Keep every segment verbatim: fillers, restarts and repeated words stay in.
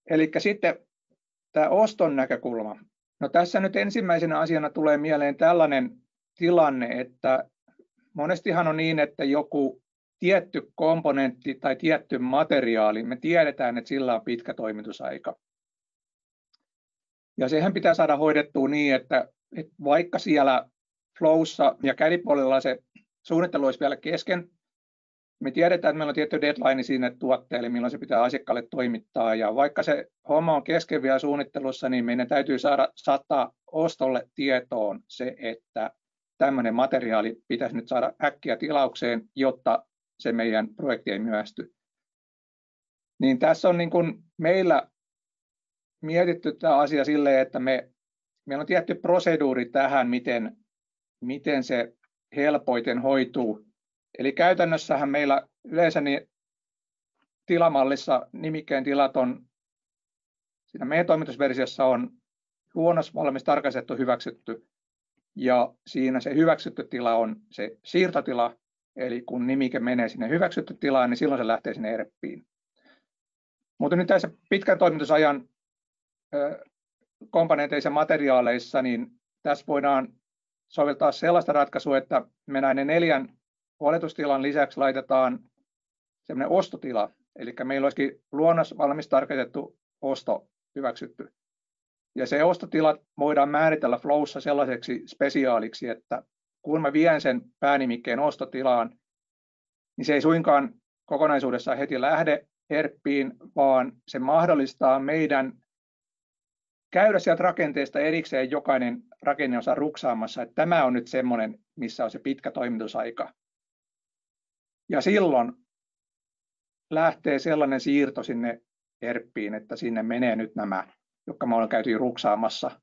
Eli sitten tämä oston näkökulma. No tässä nyt ensimmäisenä asiana tulee mieleen tällainen tilanne, että monestihan on niin, että joku tietty komponentti tai tietty materiaali, me tiedetään, että sillä on pitkä toimitusaika. Ja sehän pitää saada hoidettua niin, että, että vaikka siellä Flowssa ja C A D-puolella se suunnittelu olisi vielä kesken, me tiedetään, että meillä on tietty deadline siinä tuotteelle, milloin se pitää asiakkaalle toimittaa. Ja vaikka se homma on kesken vielä suunnittelussa, niin meidän täytyy saada saattaa ostolle tietoon se, että tämmöinen materiaali pitäisi nyt saada äkkiä tilaukseen, jotta se meidän projekti ei myöhästy. Niin tässä on niin kuin meillä mietitty tämä asia silleen, että me, meillä on tietty proseduuri tähän, miten, miten se helpoiten hoituu. Eli käytännössähän meillä yleensä niin tilamallissa nimikkeen tilat on, siinä meidän toimitusversiossa on luonnos valmis, tarkastettu, hyväksytty. Ja siinä se hyväksytty tila on se siirtotila, eli kun nimike menee sinne hyväksytty tilaan, niin silloin se lähtee sinne E R P:iin. Mutta nyt tässä pitkän toimitusajan komponenteissa ja materiaaleissa, niin tässä voidaan soveltaa sellaista ratkaisua, että me näiden neljän oletustilan lisäksi laitetaan sellainen ostotila, eli meillä olisikin luonnos valmis tarkoitettu osto hyväksytty. Ja se ostotila voidaan määritellä Flowssa sellaiseksi spesiaaliksi, että kun mä vien sen päänimikkeen ostotilaan, niin se ei suinkaan kokonaisuudessaan heti lähde E R P:iin, vaan se mahdollistaa meidän käydä sieltä rakenteesta erikseen jokainen rakenneosa ruksaamassa, että tämä on nyt semmoinen, missä on se pitkä toimitusaika. Ja silloin lähtee sellainen siirto sinne E R P:iin, että sinne menee nyt nämä, jotka me ollaan käyty ruksaamassa,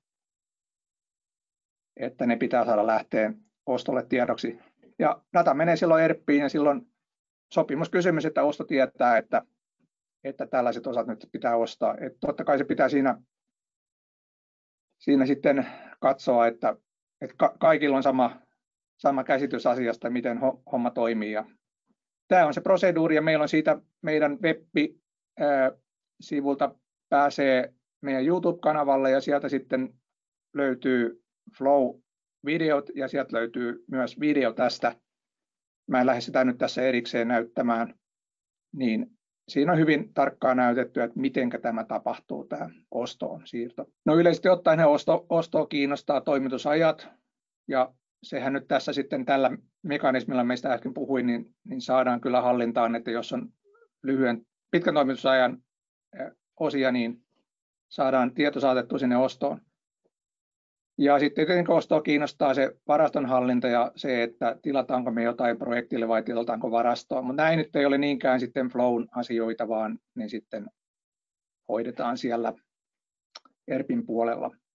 että ne pitää saada lähteä ostolle tiedoksi. Ja data menee silloin E R P:iin ja silloin sopimuskysymys, että osto tietää, että, että tällaiset osat nyt pitää ostaa. Että totta kai se pitää siinä, siinä sitten katsoa, että, että kaikilla on sama, sama käsitys asiasta, miten homma toimii. Ja tämä on se proseduuri ja meillä on siitä meidän web-sivulta pääsee meidän YouTube-kanavalle ja sieltä sitten löytyy Flow-videot ja sieltä löytyy myös video tästä. Mä en lähde sitä nyt tässä erikseen näyttämään, niin siinä on hyvin tarkkaan näytetty, että miten tämä tapahtuu, tämä ostoon siirto. No yleisesti ottaen osto, ostoa kiinnostaa toimitusajat ja sehän nyt tässä sitten tällä mekanismilla, meistä äsken puhuin, niin, niin saadaan kyllä hallintaan, että jos on lyhyen, pitkän toimitusajan osia, niin saadaan tieto saatettua sinne ostoon. Ja sitten tietenkin ostoa kiinnostaa se varastonhallinta ja se, että tilataanko me jotain projektille vai tilataanko varastoa. Mutta näin nyt ei ole niinkään sitten Flown asioita, vaan ne sitten hoidetaan siellä E R P:n puolella.